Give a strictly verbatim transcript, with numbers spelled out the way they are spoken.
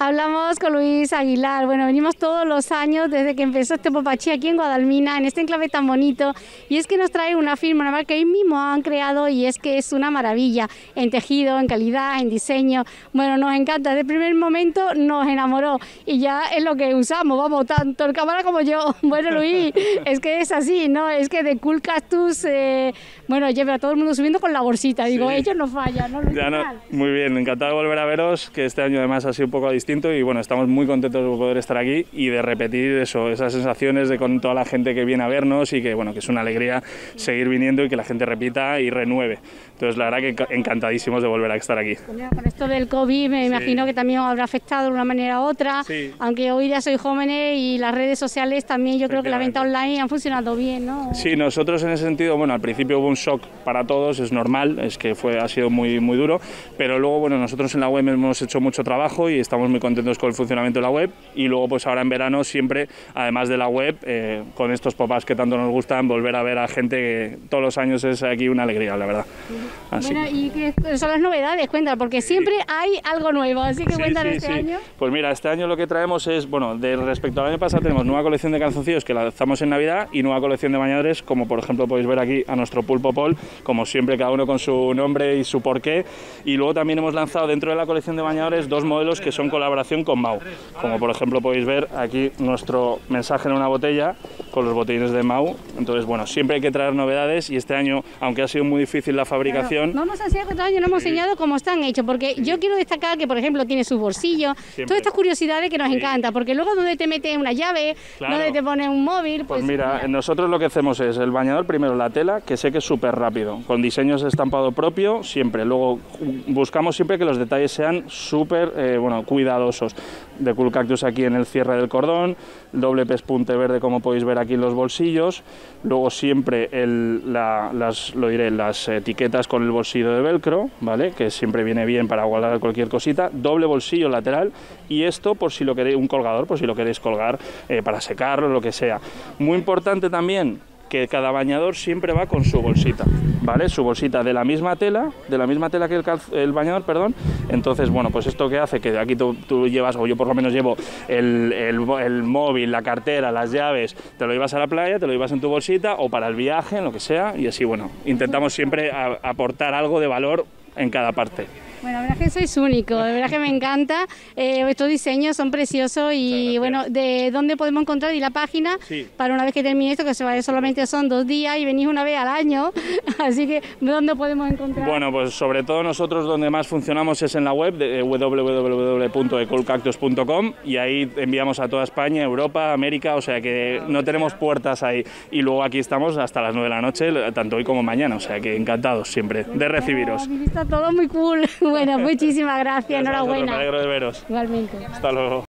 Hablamos con Luis Aguilar. Bueno, venimos todos los años desde que empezó este Popachí aquí en Guadalmina, en este enclave tan bonito, y es que nos trae una firma, una marca que ellos mismos han creado, y es que es una maravilla en tejido, en calidad, en diseño. Bueno, nos encanta, desde el primer momento nos enamoró y ya es lo que usamos, vamos, tanto el cámara como yo. Bueno, Luis, es que es así, ¿no? Es que de Cool Cactus, eh, bueno, lleva a todo el mundo subiendo con la bolsita, digo, sí. Ellos no fallan, ¿no? Ya no, muy bien, encantado de volver a veros, que este año además ha sido un poco distinto y bueno, estamos muy contentos de poder estar aquí y de repetir eso, esas sensaciones de con toda la gente que viene a vernos y que bueno, que es una alegría seguir viniendo y que la gente repita y renueve. Entonces la verdad que encantadísimos de volver a estar aquí. Con esto del COVID me sí. imagino que también os habrá afectado de una manera u otra, sí. aunque hoy día sois jóvenes y las redes sociales también, yo creo que la venta online han funcionado bien, ¿no? Sí, nosotros en ese sentido, bueno, al principio hubo un shock para todos, es normal, es que fue, ha sido muy, muy duro, pero luego, bueno, nosotros en la web hemos hecho mucho trabajo y estamos muy contentos con el funcionamiento de la web, y luego pues ahora en verano siempre, además de la web, eh, con estos pop-ups que tanto nos gustan, volver a ver a gente que todos los años es aquí una alegría, la verdad. Así. Bueno, ¿y qué son las novedades? Cuéntame, porque siempre hay algo nuevo, así que sí, cuéntanos sí, este sí. año. Pues mira, este año lo que traemos es, bueno, de respecto al año pasado tenemos nueva colección de calzoncillos que la lanzamos en Navidad y nueva colección de bañadores, como por ejemplo podéis ver aquí a nuestro Pulpo Pol, como siempre cada uno con su nombre y su porqué, y luego también hemos lanzado dentro de la colección de bañadores dos modelos que son colaboración con Mau, como por ejemplo podéis ver aquí nuestro mensaje en una botella con los botellines de Mau. Entonces bueno, siempre hay que traer novedades y este año, aunque ha sido muy difícil la fabricación... Claro, vamos a enseñar que otro año no hemos sí. enseñado cómo están hechos, porque sí. yo quiero destacar que por ejemplo tiene sus bolsillos, siempre. Todas estas curiosidades que nos sí. encanta, porque luego donde te metes una llave, claro. donde te pones un móvil... Pues, pues mira, mira, nosotros lo que hacemos es el bañador, primero la tela, que sé que es súper rápido, con diseños de estampado propio, siempre, luego buscamos siempre que los detalles sean súper, eh, bueno, cuidadosos. De Cool Cactus aquí en el cierre del cordón, doble pespunte verde como podéis ver aquí en los bolsillos, luego siempre el, la, las, lo diré, las etiquetas con el bolsillo de velcro, ¿vale? Que siempre viene bien para guardar cualquier cosita, doble bolsillo lateral y esto por si lo queréis, un colgador, por si lo queréis colgar eh, para secarlo, lo que sea. Muy importante también que cada bañador siempre va con su bolsita, ¿vale? Su bolsita de la misma tela, de la misma tela que el, el bañador, perdón. Entonces, bueno, pues esto que hace que aquí tú, tú llevas, o yo por lo menos llevo el, el, el móvil, la cartera, las llaves, te lo llevas a la playa, te lo llevas en tu bolsita o para el viaje, en lo que sea, y así, bueno, intentamos siempre a, aportar algo de valor en cada parte. Bueno, la verdad que sois único, de verdad que me encanta, eh, estos diseños son preciosos y bueno, ¿de dónde podemos encontrar? Y la página, sí. para una vez que termine esto, que se vaya solamente son dos días y venís una vez al año, así que ¿dónde podemos encontrar? Bueno, pues sobre todo nosotros donde más funcionamos es en la web de w w w punto e cool cactus punto com y ahí enviamos a toda España, Europa, América, o sea que no tenemos puertas ahí, y luego aquí estamos hasta las nueve de la noche, tanto hoy como mañana, o sea que encantados siempre de recibiros. Está todo muy cool. Bueno, muchísimas gracias, gracias, enhorabuena. Me alegro de veros. Igualmente. Hasta luego.